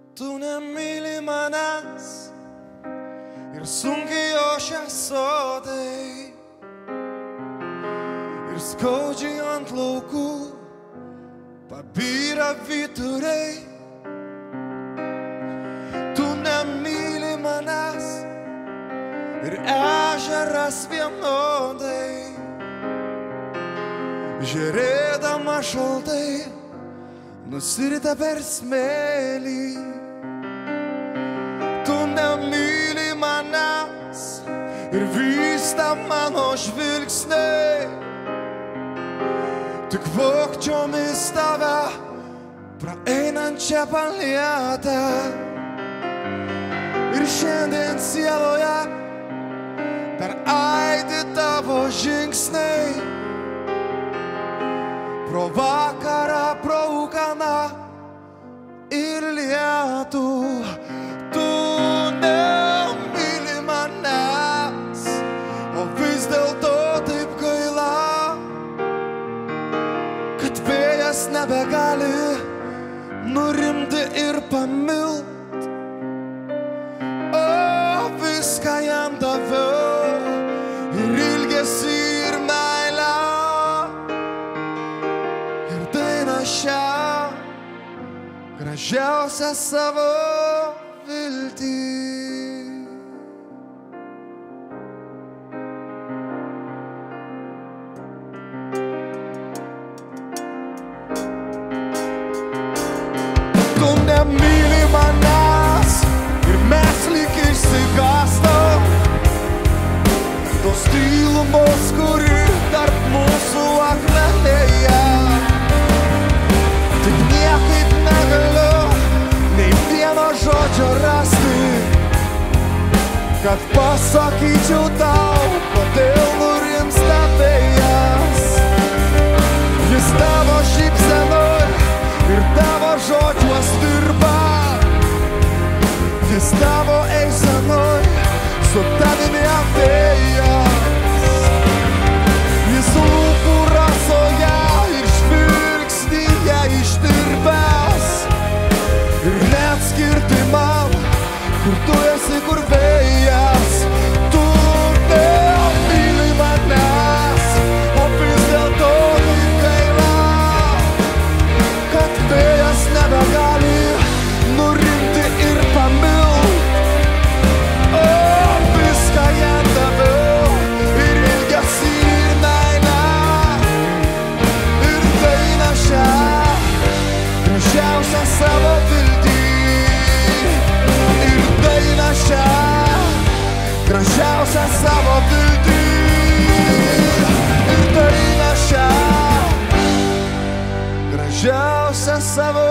Tu nemyli manęs ir sunkiai ošia sodai ir skaudžiai ant laukų pabyra vyturiai. Tu nemyli manęs ir ežeras vienodai žiūrėdama šaltai nusirita per smėlį. Tu nemyli manęs ir vysta mano žvilgsniai, tik vogčiomis tave praeinančią palietę. Ir šiandien sieloje dar aidi tavo žingsniai, pro vakarą, pro ūkaną ir lietų. Tu nemyli manęs, o vis dėlto taip gaila, kad vėjas nebegali nurimti ir pamilt. O viską jam daviau, ir ilgesį, ir meilę, ir dainą šią, gražiausią savo viltį. Tu nemyli manęs ir mes lyg išsigąstam tos tylumos, kuri tarp mūsų akmenėje. Tik niekaip negaliu nei vieno žodžio rasti, kad pasakyčiau tau, kodėl nurimsta vėjas. Jis tavo šypsenoj ir tavo žodžiuos dirba, jis tavo eisenoj su tavimi atėjęs. Jis lūpų rasoje ir žvilgsnyje išdirbęs, ir neatskirti man, kur tu esi, kur vėjas. Tu nemyli manęs, o vis dėlto taip gaila, kad vėjas nebegali nurimti ir pamilt. O viską jam daviau, ir ilgesį, ir meilę, ir dainą šią, gražiausią savo viltį. Ir dainą šią, gražiausią savo viltį. Ir dainą šią, gražiausią savo